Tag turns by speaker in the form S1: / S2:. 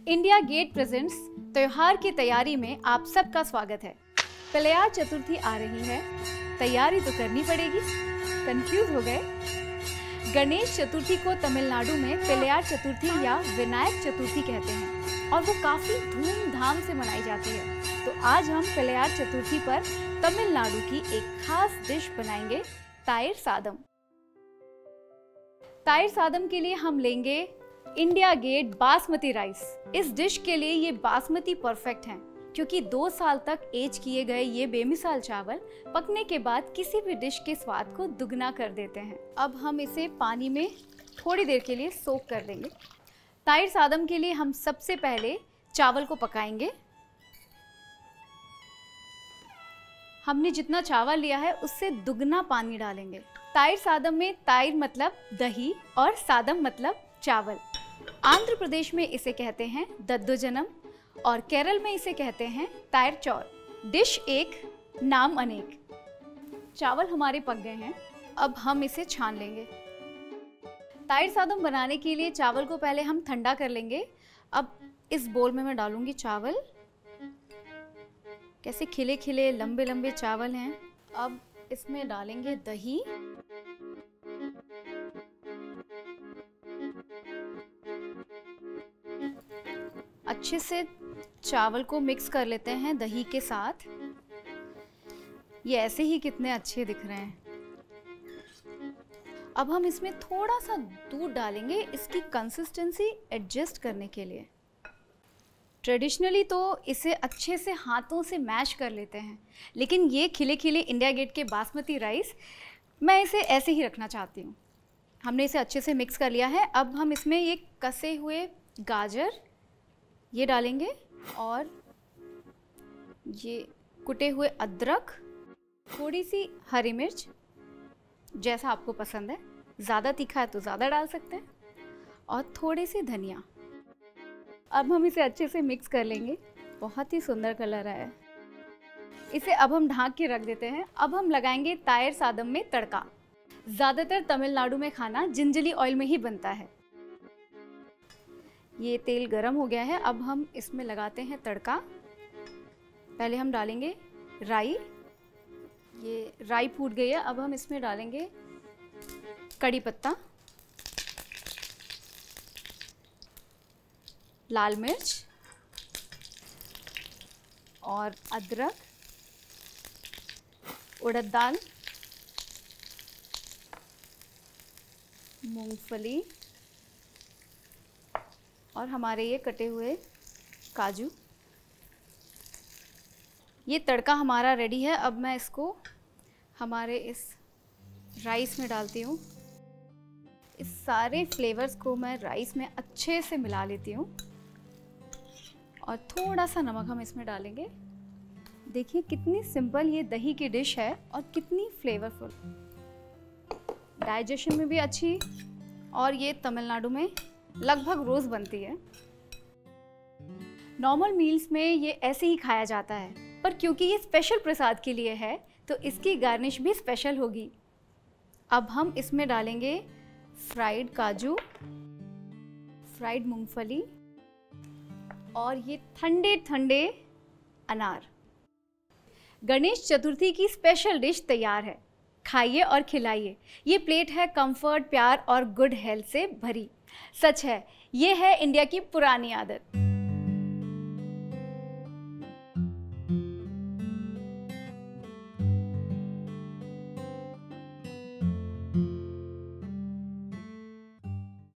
S1: India gate presents त्योहार की तैयारी में आप सबका स्वागत है। प्लेयार चतुर्थी आ रही है, तैयारी तो करनी पड़ेगी। कंफ्यूज हो गए? गणेश चतुर्थी को तमिलनाडु में प्लेयार चतुर्थी या विनायक चतुर्थी कहते हैं और वो काफी धूमधाम से मनाई जाती है। तो आज हम प्लेयार चतुर्थी पर तमिलनाडु की एक खास डिश बनाएंगे, तायर सादम। तायर सादम के लिए हम लेंगे इंडिया गेट बासमती राइस। इस डिश के लिए ये बासमती परफेक्ट हैं, क्योंकि 2 साल तक एज किए गए ये बेमिसाल चावल पकने के बाद किसी भी डिश के स्वाद को दुगना कर देते हैं। अब हम इसे पानी में थोड़ी देर के लिए सोक कर देंगे। तायर सादम के लिए हम सबसे पहले चावल को पकाएंगे। हमने जितना चावल लिया है उससे दुगना पानी डालेंगे। तायर सादम में तायर मतलब दही और सादम मतलब चावल। आंध्र प्रदेश में इसे कहते हैं दद्दोजनम और केरल में इसे कहते हैं तायर चौर। डिश एक, नाम अनेक। चावल हमारे पक गए हैं, अब हम इसे छान लेंगे। तायर सादम बनाने के लिए चावल को पहले हम ठंडा कर लेंगे। अब इस बोल में मैं डालूंगी चावल। कैसे खिले खिले लंबे लंबे चावल हैं। अब इसमें डालेंगे दही, अच्छे से चावल को मिक्स कर लेते हैं दही के साथ। ये ऐसे ही कितने अच्छे दिख रहे हैं। अब हम इसमें थोड़ा सा दूध डालेंगे इसकी कंसिस्टेंसी एडजस्ट करने के लिए। ट्रेडिशनली तो इसे अच्छे से हाथों से मैश कर लेते हैं, लेकिन ये खिले खिले इंडिया गेट के बासमती राइस मैं इसे ऐसे ही रखना चाहती हूँ। हमने इसे अच्छे से मिक्स कर लिया है। अब हम इसमें ये कसे हुए गाजर ये डालेंगे और ये कुटे हुए अदरक, थोड़ी सी हरी मिर्च जैसा आपको पसंद है, ज़्यादा तीखा है तो ज़्यादा डाल सकते हैं, और थोड़ी सी धनिया। अब हम इसे अच्छे से मिक्स कर लेंगे। बहुत ही सुंदर कलर आया है। इसे अब हम ढक के रख देते हैं। अब हम लगाएंगे तायर सादम में तड़का। ज़्यादातर तमिलनाडु में खाना जिंजली ऑयल में ही बनता है। ये तेल गरम हो गया है। अब हम इसमें लगाते हैं तड़का। पहले हम डालेंगे राई। ये राई फूट गई है। अब हम इसमें डालेंगे कड़ी पत्ता, लाल मिर्च और अदरक, उड़द दाल, मूंगफली और हमारे ये कटे हुए काजू। ये तड़का हमारा रेडी है। अब मैं इसको हमारे इस राइस में डालती हूँ। इस सारे फ्लेवर्स को मैं राइस में अच्छे से मिला लेती हूँ और थोड़ा सा नमक हम इसमें डालेंगे। देखिए कितनी सिंपल ये दही की डिश है और कितनी फ्लेवरफुल, डाइजेशन में भी अच्छी, और ये तमिलनाडु में लगभग रोज बनती है। नॉर्मल मील्स में ये ऐसे ही खाया जाता है, पर क्योंकि ये स्पेशल प्रसाद के लिए है तो इसकी गार्निश भी स्पेशल होगी। अब हम इसमें डालेंगे फ्राइड काजू, फ्राइड मूंगफली और ये ठंडे ठंडे अनार। गणेश चतुर्थी की स्पेशल डिश तैयार है। खाइए और खिलाइए। ये प्लेट है कंफर्ट, प्यार और गुड हेल्थ से भरी। सच है, ये है इंडिया की पुरानी आदत।